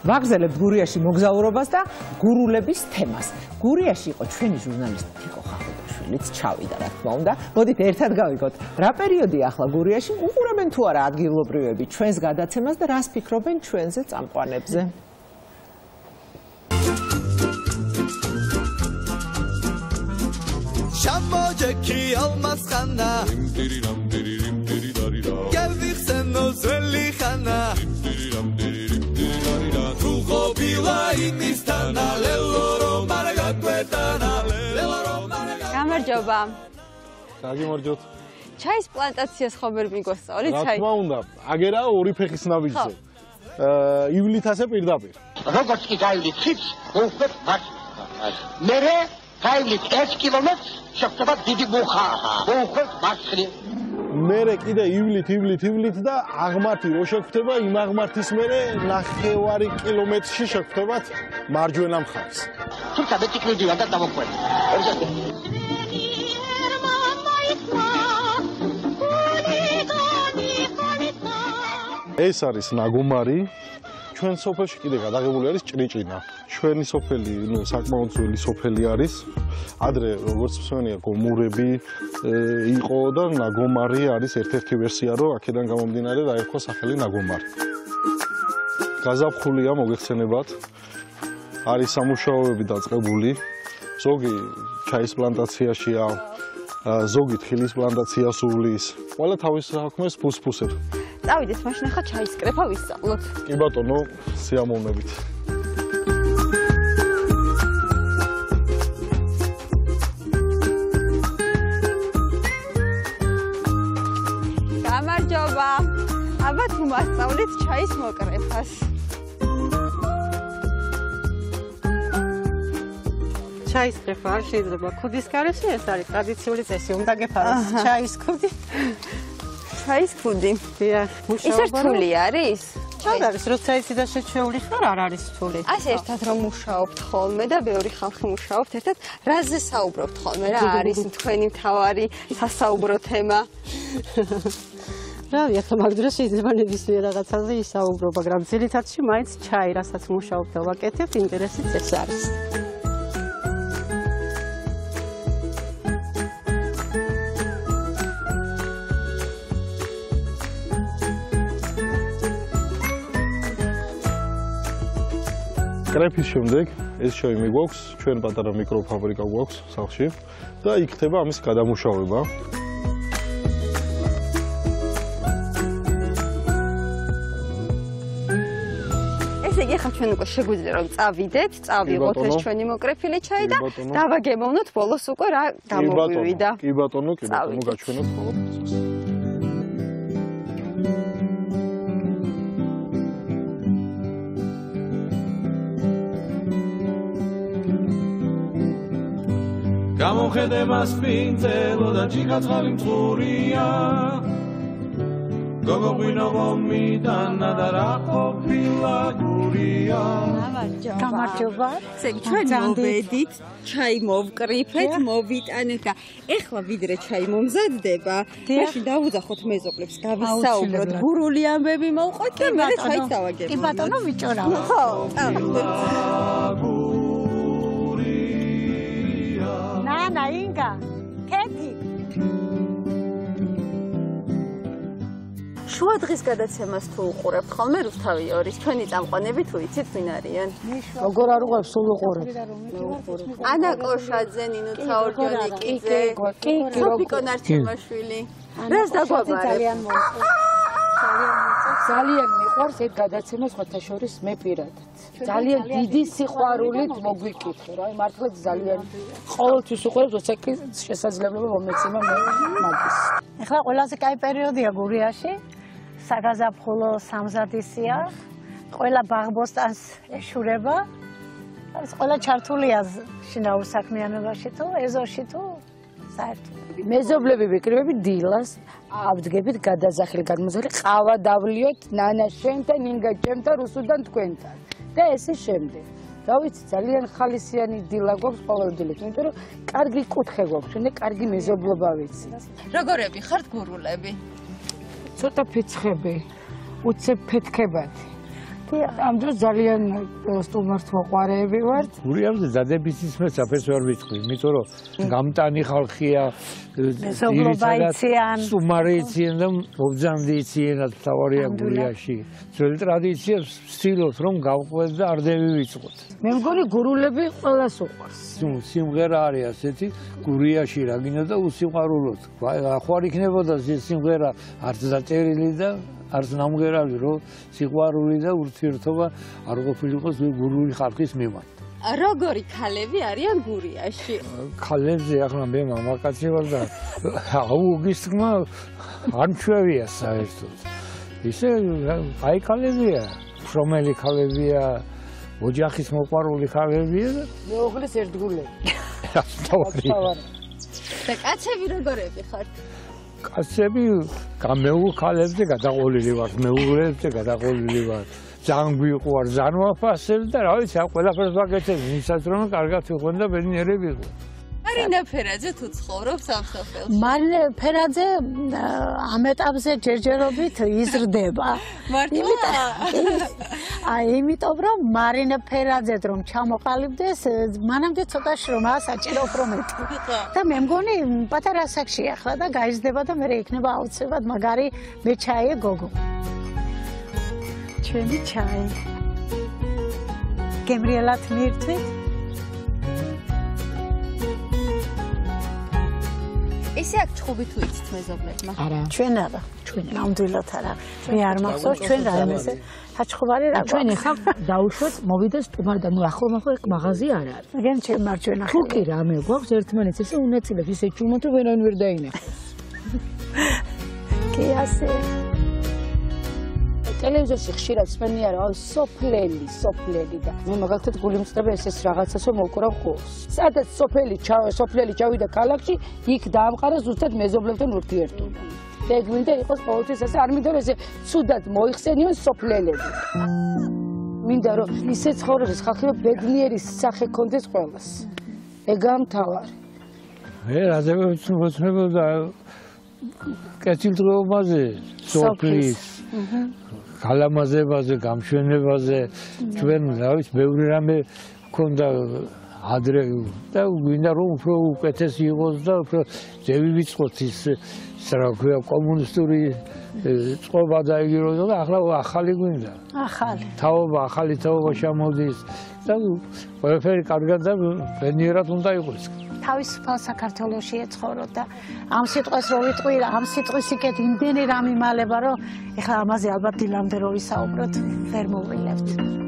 ვაგრძელებთ გურიაში მოგზაურობას და გურულების თემას. გურიაში იყო ჩვენი ჟურნალისტი თიკო ხახუდაშვილიც ჩავიდა, რა თქმა უნდა. მოდით ერთად გავიგოთ, რა პერიოდია ახლა გურიაში, უყურებენ თუ არა ადგილობრივები ჩვენს გადაცემას და რას ფიქრობენ ჩვენზე წამყვანებზე. Şamojeki olmaz xana Geldik sen o zeli xana Ruho bila inistana Leloro maragatvetana გამარჯობა. გაგიმარჯოთ. ჩაის პლანტაციას ხომ ვერ მიგოსწორი რა ჩაი? თქმა უნდა, აგერა ორი ფეხის ნაბიჯზე. ივლითაზე პირდაპირ. როგორც კი გაივლით ხიდს, უხდეთ მას. მერე გაივლით 1 კილომეტრს, შეხვდება დიდი მუხა. უხდეთ მასხრი. მერე კიდე ივლით და აღმართი რო შეგვხვდება, იმ აღმართის მერე 9 კილომეტრში შეგვხვდებათ მარჯვენა მხარეს. თუმცა მე ტიქნიდია და დამოყვეთ. ეს არის ნაგომარი. ჩვენ სოფელში კიდე გადაღებული არის ჭრიჭინა. ჩვენი სოფელი, საკმაოდ ძველი სოფელი არის. ადრე როგორც მსმენია გომურები იყო და ნაგომარი არის ერთ-ერთი ვერსია, რომ აქედან გამომდინარე დაერქვა სახელი ნაგომარი. გაზაფხულია მოგეხსენებათ. არის სამუშაოები დაწყებული. ზოგი ჩაის პლანტაციაშია, ზოგი თხილის პლანტაციას უვლის. ყველა თავის საქმეს ფუსფუსებს. წავიდეთ მაშინ ახლა ჩაის კრეფა ვისწავლოთ. კი ბატონო, სიამოვნებით. გამარჯობა. აბა თუ მასწავლეთ ჩაის მოკრეფას. ჩაის კრეფა არ შეიძლება ქუდის გარეშე, ეს არის ტრადიციული წესი, უნდა გეფაროს ჩაის ქუდი. ჩაის ქუდი. დიახ, ის რთული არის? არ არის, როცა იცი და შეჩეული ხარ, არ არის რთული. ასე ერთად რომ მუშაობთ ხოლმე და ბევრი ხალხი მუშაობთ ერთად, რაზე საუბრობთ ხოლმე? რა არის თქვენი მთავარი სასაუბრო თემა? რავი, ახლა მაგ დროს შეიძლება ნებისმიერ რაღაცაზე ისაუბრო, მაგრამ ძირითადში მაინც ჩაი, რასაც მუშაობ და ვაკეთებ, ინტერესიც ეს არის. კრეფის შემდეგ ეს შოი მიგვაქვს, ჩვენ პატარა მიკროფაბრიკა გვაქვს სახლში და იქ ხდება ამის გადამუშავება. ესე იგი, ახლა ჩვენ უკვე შეგვიძლია რომ წავიდეთ, წავიღოთ ეს ჩვენი მოკრეფილი ჩაი და დავაგემოვნოთ ბოლოს უკვე რა გამოვივიდა. კი ბატონო, გაჩვენოთ ხოლმე პროცესს. გამომხედება სპინძელო და ჭიქაცხალი მწყურია გოგოღვინო მომიტანა და რა ყოფილა გურია გამარჯობა. ჩვენ მოვედით, ჩაი მოვკრიფეთ, მოვიტანეთ და ეხლა ვიდრე ჩაი მომზადდება, მაშინ დავუძახოთ მეზობლებს, გავისაუბროთ, გურული ამბები მოვყოთ და მე ჩაიც დავაგებინოთ. კი ბატონო, ვიჭორავ. ხო, წავიდეთ. Nana, Inga, Keti. შუა დღის გადაცემას თუ უყურებთ ხოლმე რუსთავი 2-ის ჩვენი წამყვანები თუ იცით ვინ არიან? როგორ არ უყურებ, სულ უყურებ. ანა კოშაძე, ნინო თაორჯონიკიძე, სოფიკო ნარჩიმაშვილი. რას დაგვაბარებ? ძალიან მიყვარს ეს გადაცემა სხვათა შორის მე პირადად. ძალიან დიდი სიყვარულით მოგვიკითხე, რა, მართლა ძალიან ყოველთვის უყურებ, როცა კი შესაძლებლობა მომეცემა მე მაგის. ეხლა ყველაზე კაი პერიოდია გურიაში. საგაზაფხულო სამზადისია. ყველა ბაღბოსტანს ეშურება. ეს ყველა ჩართულია შინაურ საქმიანობაში თუ ეზოში თუ საერთოდ. მეზობლები ვიკრიბები დილას, ავდგებით გადაზახილი გადმოზალი, ყავა დავლიოთ ნანა შენთან, ინგა ჩემთან, რუსუდან თქვენთან. და ესე შემდეგ. რა ვიცი, ძალიან ხალისიანი დილა გვაქვს ყოველ დილით, იმიტომ რომ კარგი კუთხე გვაქვს, შემდეგ კარგი მეზობლობა ვიცით. როგორები ხართ გურულები? ცოტა ფიცხები, უცებ ფეთქებადი. ამ დროს ძალიან სტუმართ მოყვარეები ვართ. გურიამზე დადების ისმე საფეს ვერ ვიტყვი, იმიტომ რომ გამტანი ხალხია, სტუმარი იციან და მობძანდი იციანად თავარია გურიაში. ძველი ტრადიცია ვცდილობთ რომ გავყვეთ და არდები ვიწყოთ. მე მგონი გურულები ყველას უყვარს. სიმღერა არის ასეთი გურიაში რა გინდა და უსიმყარულოდ. ახლა არ იქნებოდა სიმღერა არც დაწერილი და არც ნამღერალი რომ სიყვარული და ურთიერთობა არ ყოფილიყოს გურული ხალხის მიმართ. როგორი ქალები არიან გურიაში? ქალებზე ახლა მე მამაკაცი ვარ და აუგის თქმა არ მშვევია საერთოდ. ისე აი ქალებია, შრომელი ქალებია, ოჯახის მოყვარული ქალებია და მეუღლის ერთგულები. და კაცები როგორები ხართ? კაცები გამეულ ქალებზე გადაყოლილი ვარ, მეუღლებზე გადაყოლილი ვარ. ძალიან გვიყვარ, ძალიან ვაფასებ და რა ვიცი, ყველაფერს ვაკეთებ, იმისაც რომ კარგად ვიყვენ და ბედნიერი ვიყო. მარინა ფერაძე თუ ცხოვრობს ამ სოფელში? მარინა ფერაძე ამ ეტაპზე ჯერჯერობით იზრდება. იმიტომ რომ მარინა ფერაძედ რომ ჩამოყალიბდეს, მანამდე ცოტა შრომა საჭირო პრომეთი. და მე მგონი პატარა ასაკში ახლა და გაიზრდება და მე იქნება აუცილებლად მაგარი მეჩაიე გოგო. ჩვენი ჩაი. გემრიელად მირთვით? ესე აქ ჩხუბი თუ იცით მეზობლებმა? არა. ჩვენ არა. ჩვენ ნამდვილად არა. მე არ მახსოვს ჩვენ რაიმეზე საჩხუბარი რა. ჩვენ ახლა დაუშვეთ მოვიდა სტუმარი და ნუ ახლო მაღაზი არ არის. მგენ ჩვენ მარჯვენა. თუ კი რამე გვაქვს ერთმანეთს ესე უნაწილებს ისე ჩუმოთ რომ ვერავინ ვერ დაინახოს. კი ასე. ტელევიზორში ხშირად სმენია რა სოფლელი და მე მაგალითად გული მწდება ეს რაღაცას რომ მოვკრავ ხოლმე. სადაც სოფლელი ჩავიდა ქალაქში, იქ დაამყარა ზუსტად მეზობლებთან ურთიერთობა. და გვინდა იყოს ყოველთვის ესე არ მინდა რომ ესე ცუდად მოიხსენიონ სოფლელები. მინდა რომ ისე ცხოვრების ხალხი რომ ბედნიერი სახე კონდეს ყველას. ეგაა მთავარი. მე რაზე ვცნობოდა კეთილდღეობაზე, სოფლის გალამაზებაზე, გამშვენებაზე, ჩვენ რა ვიცი, ბევრი რამე ქონდა ადრე და გვინდა რომ უფრო უკეთესი იყოს და უფრო ძევი ვიწყოთ ის რა ქვია კომუნისტური წყობა დაიგიროს და ახლა ახალი გვინდა. ახალი. ახალი თაობა შემოდის და ყველაფერი კარგად და ბედნიერად უნდა იყოს. თავისუფალ საქართველოში ეცხოვრო და ამ სიტყვას რო ვიტყვი, ამ სიტყვის იქეთ იმდენი რამ იმალება, რომ ეხლა ამაზე ალბათ დილამდე რო ვისაუბროთ, ვერ მოვილებთ.